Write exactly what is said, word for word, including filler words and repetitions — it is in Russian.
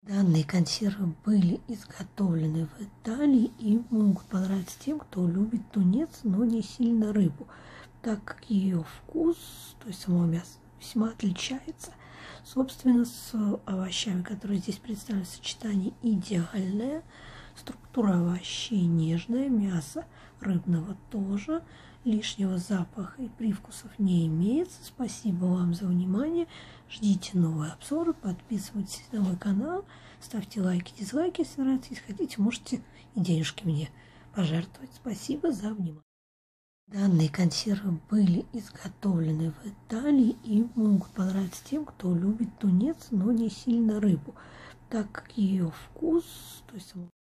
Данные консервы были изготовлены в Италии и могут понравиться тем, кто любит тунец, но не сильно рыбу, так как ее вкус, то есть само мясо, весьма отличается. Собственно, с овощами, которые здесь представлены в сочетании, идеальная. Структура овощей нежная, мясо рыбного тоже. Лишнего запаха и привкусов не имеется. Спасибо вам за внимание. Ждите новые обзоры, подписывайтесь на мой канал, ставьте лайки, дизлайки, если нравится. Если хотите, можете и денежки мне пожертвовать. Спасибо за внимание. Данные консервы были изготовлены в Италии и могут понравиться тем, кто любит тунец, но не сильно рыбу, так как ее вкус, то есть